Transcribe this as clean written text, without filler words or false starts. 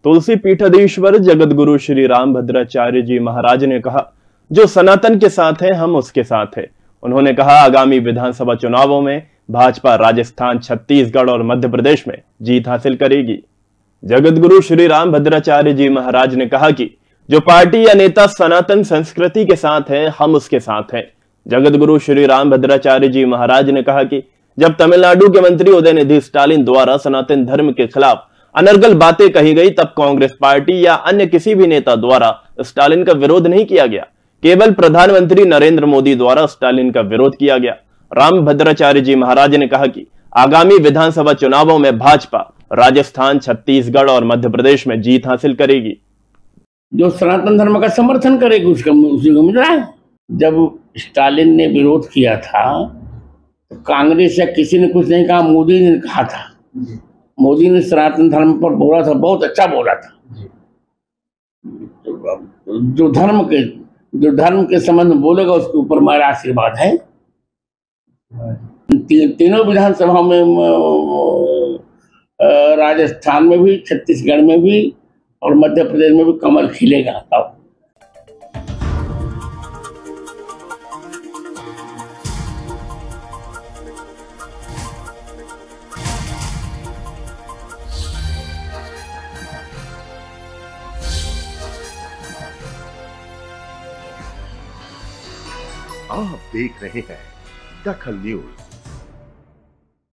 तुलसी पीठाधीश्वर जगतगुरु श्री रामभद्राचार्य जी महाराज ने कहा, जो सनातन के साथ है हम उसके साथ है। उन्होंने कहा, आगामी विधानसभा चुनावों में भाजपा राजस्थान, छत्तीसगढ़ और मध्य प्रदेश में जीत हासिल करेगी। जगतगुरु श्री रामभद्राचार्य जी महाराज ने कहा कि जो पार्टी या नेता सनातन संस्कृति के साथ है हम उसके साथ हैं। जगतगुरु श्री रामभद्राचार्य जी महाराज ने कहा कि जब तमिलनाडु के मंत्री उदयनिधि स्टालिन द्वारा सनातन धर्म के खिलाफ अनर्गल बातें कही गई, तब कांग्रेस पार्टी या अन्य किसी भी नेता द्वारा स्टालिन का विरोध नहीं किया गया। केवल प्रधानमंत्री नरेंद्र मोदी द्वारा स्टालिन का विरोध किया गया। रामभद्राचार्य जी महाराज ने कहा कि आगामी विधानसभा चुनावों में भाजपा राजस्थान, छत्तीसगढ़ और मध्य प्रदेश में जीत हासिल करेगी। जो सनातन धर्म का समर्थन करेगी उसी को मिल रहा है। जब स्टालिन ने विरोध किया था तो कांग्रेस या किसी ने कुछ नहीं कहा, मोदी ने कहा था। मोदी ने सनातन धर्म पर बोला था, बहुत अच्छा बोला था। जो धर्म के संबंध में बोलेगा उसके ऊपर हमारा आशीर्वाद है। तीनों विधानसभा में, राजस्थान में भी, छत्तीसगढ़ में भी और मध्य प्रदेश में भी कमल खिलेगा। तब आप देख रहे हैं दखल न्यूज।